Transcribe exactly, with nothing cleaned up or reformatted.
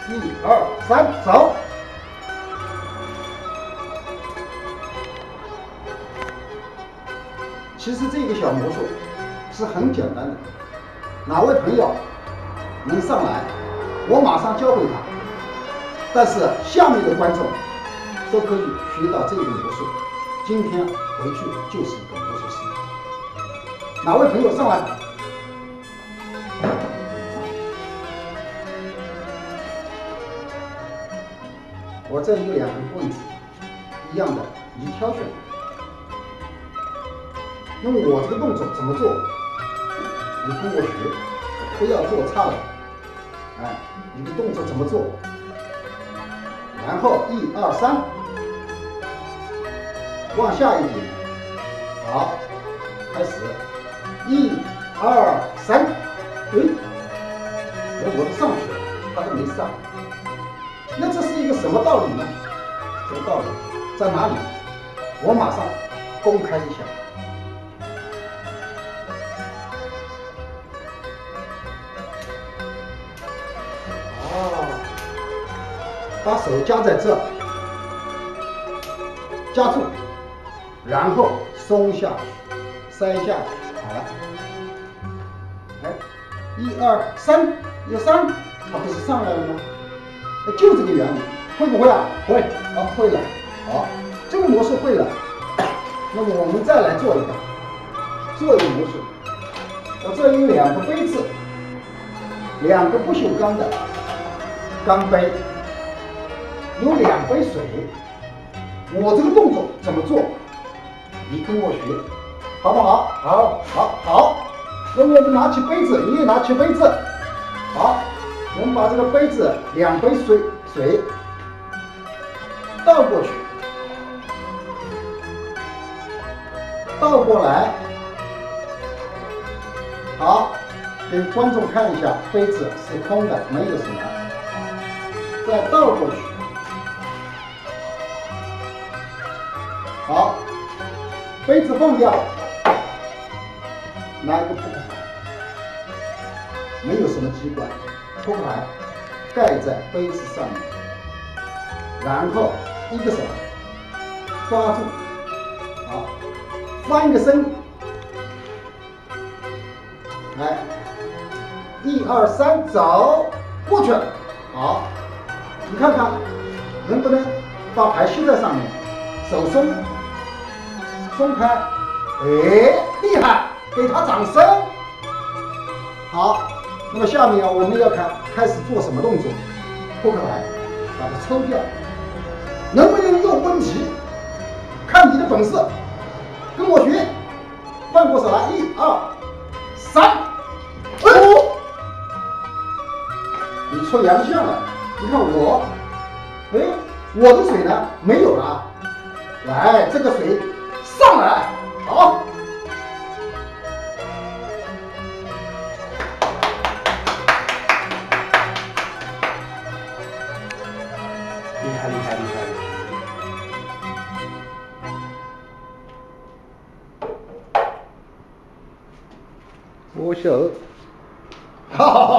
一二三，走。其实这个小魔术是很简单的，哪位朋友能上来，我马上教会他。但是下面的观众都可以学到这个魔术，今天回去就是一个魔术师。哪位朋友上来？我这有两根棍子，一样的，你挑选。用我这个动作怎么做？你跟我学，不要做差了。哎，你的动作怎么做？然后一二三，往下一点。好，开始，一二三，哎，哎，我都上去了，他都没上。那这是一个什么道理呢？这个道理在哪里？我马上公开一下。把手夹在这，夹住，然后松下去，塞下去，好了。哎，一二三，有三，它不是上来了吗？就这个原理，会不会啊？会，好，会了。好，这个魔术会了。那么我们再来做一个，做一个魔术。我这有两个杯子，两个不锈钢的钢杯。有两杯水，我这个动作怎么做？你跟我学，好不好？好，好，好。那我们拿起杯子，你也拿起杯子。好，我们把这个杯子两杯水水倒过去，倒过来。好，给观众看一下，杯子是空的，没有什么。再倒过去。好，杯子放掉，拿一个扑克牌，没有什么机关，扑克牌盖在杯子上面，然后一个手抓住，好，翻个身，来，一二三，走过去，好，你看看能不能把牌吸在上面，手松。松开，哎，厉害，给他掌声。好，那么下面我们要开开始做什么动作？扑克牌，把它抽掉，能不能用问题？看你的本事，跟我学。换过手来，一二三，哦，你出洋相了。你看我，哎，我的水呢没有了。来，这个水。上来，好，厉害厉害厉害！握手，哈哈哈。